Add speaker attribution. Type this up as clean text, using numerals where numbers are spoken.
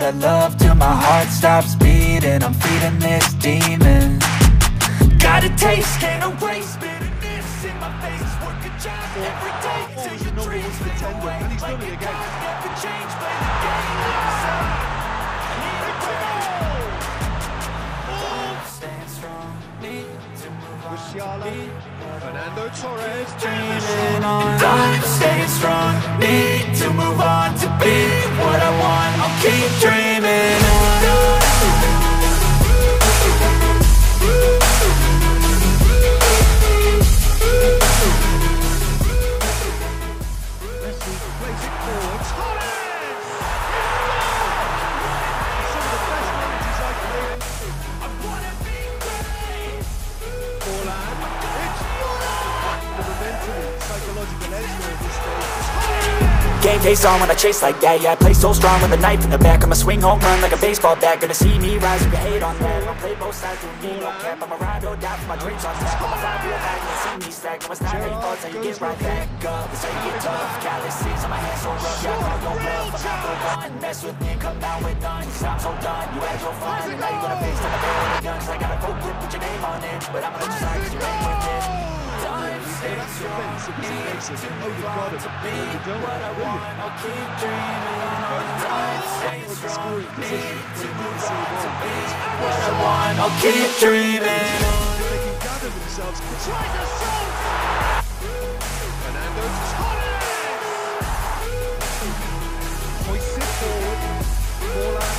Speaker 1: what I love till my heart stops beating. I'm feeding this demon. Got a taste, can't erase bitterness in my face. Work a job every day till your dreams fade away. Like it God never changed, play the game outside. Here it goes. Staying strong, need to move on.
Speaker 2: Fernando Torres
Speaker 1: Dreaming on. I'm staying strong, need to move on. To be what I want, I'll keep dreaming on. Game face on when I chase like that. Yeah, I play so strong with a knife in the back. I'ma swing home run like a baseball bat. Gonna see me rise, you can hate on that. I'll play both sides with me, no cap. I'ma ride or die for my dreams on tap. I'ma fly real high, you see me stack. No, it's not how you fall, till you get right back up. It's how you get tough, calluses on my hands so rough. Yeah, I call no bluff, I'm not the one. Mess with me and come down with none, 'cause I'm so done. You had your fun, and now you gonna face like a barrel of guns. I got a full clip, put your name on it, but I'ma let you slide 'cause you ain't with it.
Speaker 2: That's defensive, to be what
Speaker 1: I want, I'll keep dreaming on. Time stays strong, need to move on. To be what I want, I'll keep dreaming on.
Speaker 2: They can gather themselves. Fernando Torres hoists it forward. Ball out.